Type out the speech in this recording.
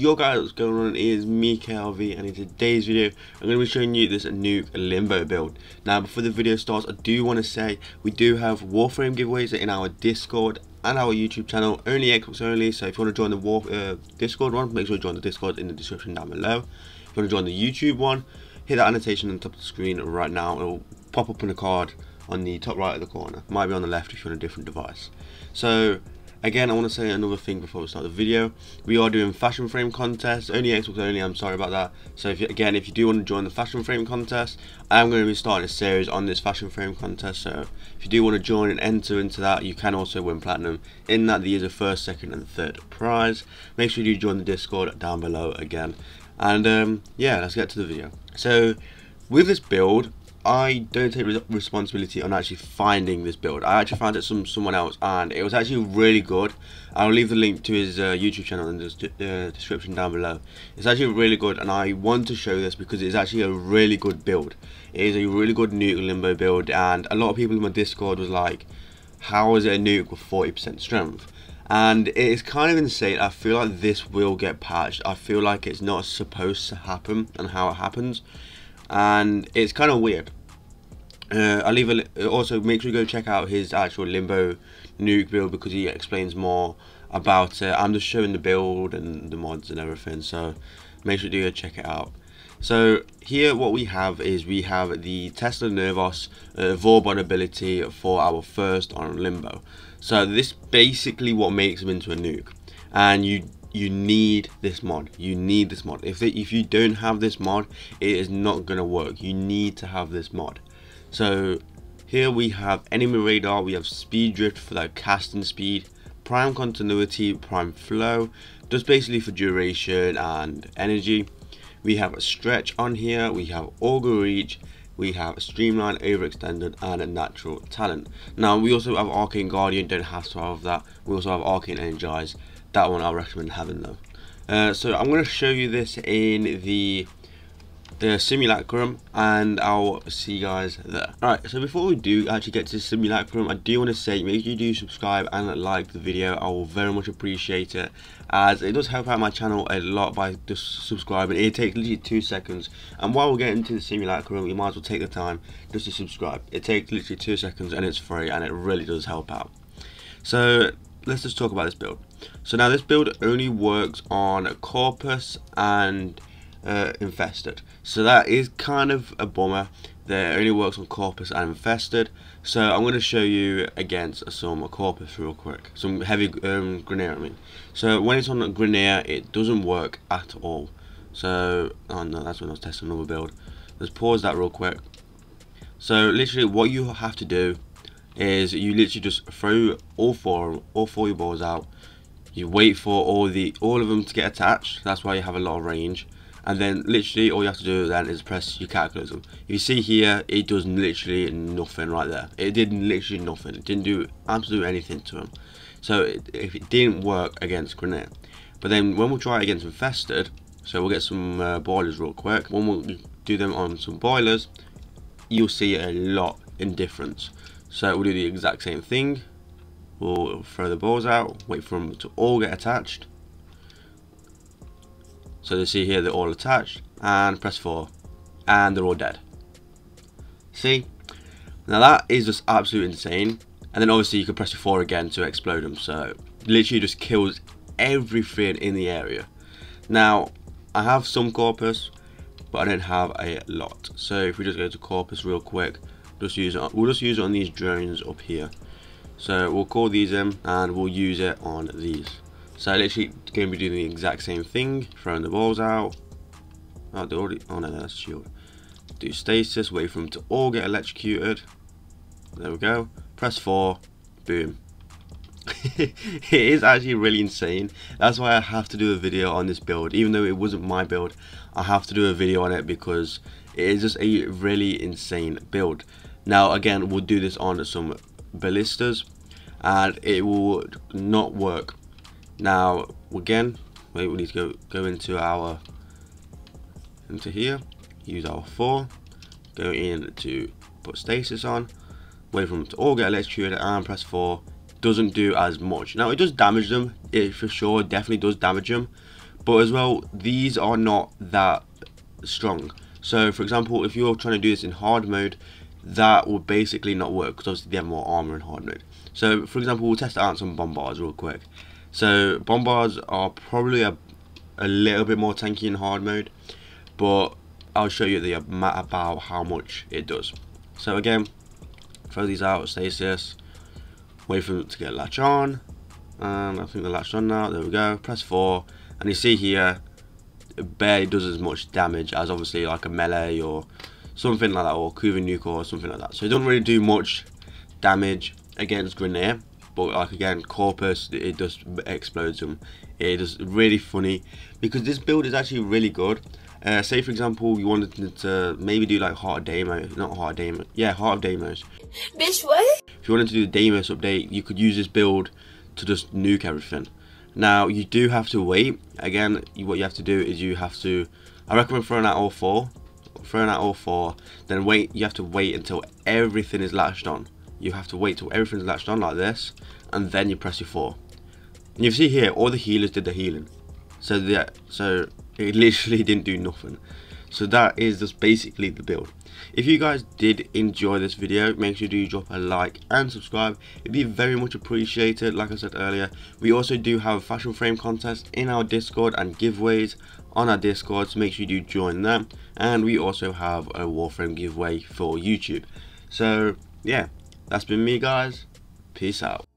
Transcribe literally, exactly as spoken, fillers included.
Yo guys, what's going on? It is me, K L V, and in today's video I'm going to be showing you this nuke limbo build. Now before the video starts, I do want to say we do have warframe giveaways in our Discord and our YouTube channel, only Xbox only. So if you want to join the war, uh, Discord one, make sure you join the Discord in the description down below. If you want to join the YouTube one, hit that annotation on the top of the screen right now. It will pop up in a card on the top right of the corner, might be on the left if you're on a different device. So again, I want to say another thing before we start the video. We are doing fashion frame contests, only Xbox only, I'm sorry about that. So if you, again, if you do want to join the fashion frame contest, I am going to be starting a series on this fashion frame contest. So if you do want to join and enter into that, you can also win platinum. In that, there is a first, second and third prize. Make sure you join the Discord down below again. And um, yeah, let's get to the video. So with this build, I don't take responsibility on actually finding this build. I actually found it from someone else, and it was actually really good. I'll leave the link to his uh, YouTube channel in the uh, description down below. It's actually really good, and I want to show this because it's actually a really good build. It is a really good nuke limbo build, and a lot of people in my Discord was like, how is it a nuke with forty percent strength? And it is kind of insane. I feel like this will get patched. I feel like it's not supposed to happen and how it happens, and it's kind of weird. Uh, I'll leave a also make sure you go check out his actual limbo nuke build because he explains more about it. I'm just showing the build and the mods and everything, so make sure you go check it out. So here what we have is we have the Tesla Nervos uh, Vorbot ability for our first on limbo. So this basically what makes him into a nuke, and you you need this mod. You need this mod. If they, if you don't have this mod, it is not gonna work. You need to have this mod. So here we have enemy radar, we have speed drift for that casting speed, prime continuity, prime flow, just basically for duration and energy. We have a stretch on here, we have auger reach, we have a streamline, overextended and a natural talent. Now we also have arcane guardian, don't have to have that. We also have arcane energize, that one I recommend having though. Uh, so I'm going to show you this in the the simulacrum, and I'll see you guys there. Alright, so before we do actually get to the simulacrum, I do want to say make sure you do subscribe and like the video. I will very much appreciate it, as it does help out my channel a lot by just subscribing. It takes literally two seconds, and while we're getting to the simulacrum, you might as well take the time just to subscribe. It takes literally two seconds and it's free, and it really does help out. So let's just talk about this build. So now this build only works on corpus and Uh, infested, so that is kind of a bummer. That only works on corpus and infested. So I'm going to show you against some corpus real quick, some heavy um, Grineer I mean. So when it's on a Grineer, it doesn't work at all. So oh no, that's when I was testing another build. Let's pause that real quick. So literally what you have to do is you literally just throw all four all four your balls out. You wait for all the all of them to get attached. That's why you have a lot of range. And then literally all you have to do then is press your cataclysm. If you see here, it does literally nothing right there. It did literally nothing. It didn't do absolutely anything to him. So it, if it didn't work against Grineer. But then when we try it against infested, so we'll get some uh, boilers real quick. When we do them on some boilers, you'll see a lot in difference. So we'll do the exact same thing. We'll throw the balls out, wait for them to all get attached. So you see here they're all attached, and press four and they're all dead. See, now that is just absolutely insane. And then obviously you can press your four again to explode them, so literally just kills everything in the area. Now I have some corpus, but I don't have a lot. So if we just go to corpus real quick, just use it on, we'll just use it on these drones up here. So we'll call these in and we'll use it on these. So literally going to be doing the exact same thing, throwing the balls out. Oh, they already, oh no, that's shield. Do stasis, wait for them to all get electrocuted. There we go. Press four, boom. It is actually really insane. That's why I have to do a video on this build, even though it wasn't my build. I have to do a video on it because it is just a really insane build. Now again, we'll do this on some ballistas, and it will not work. Now again, wait, we need to go go into our into here, use our four, go in to put stasis on, wait for them to all get electrocuted, and press four. Doesn't do as much. Now it does damage them, it for sure definitely does damage them, But as well, these are not that strong. So for example, if you're trying to do this in hard mode, that will basically not work, because obviously they have more armor in hard mode. So for example, we'll test out some bombards real quick. So bombards are probably a, a little bit more tanky in hard mode, but I'll show you the about how much it does. So again, throw these out, stasis, wait for them to get latch on, and I think they're latched on now. There we go. Press four, and you see here it barely does as much damage as obviously like a melee or something like that, or Kuva nuke or something like that. So it doesn't really do much damage against Grenadier, but like again, Corpus, it just explodes them. It is really funny because this build is actually really good. Uh, say for example, you wanted to maybe do like Heart of Deimos, not Heart of Deimos, yeah, Heart of Deimos. Bitch, what? If you wanted to do the Deimos update, you could use this build to just nuke everything. Now you do have to wait. Again, you, what you have to do is you have to, I recommend throwing out all four, throwing out all four, then wait. You have to wait until everything is latched on. You have to wait till everything's latched on like this, and then you press your four. And you see here, all the healers did the healing. So yeah, so it literally didn't do nothing. So that is just basically the build. If you guys did enjoy this video, make sure you drop a like and subscribe. It'd be very much appreciated. Like I said earlier, we also do have a fashion frame contest in our Discord and giveaways on our Discord, so make sure you do join them. And we also have a warframe giveaway for YouTube. So yeah, that's been me guys. Peace out.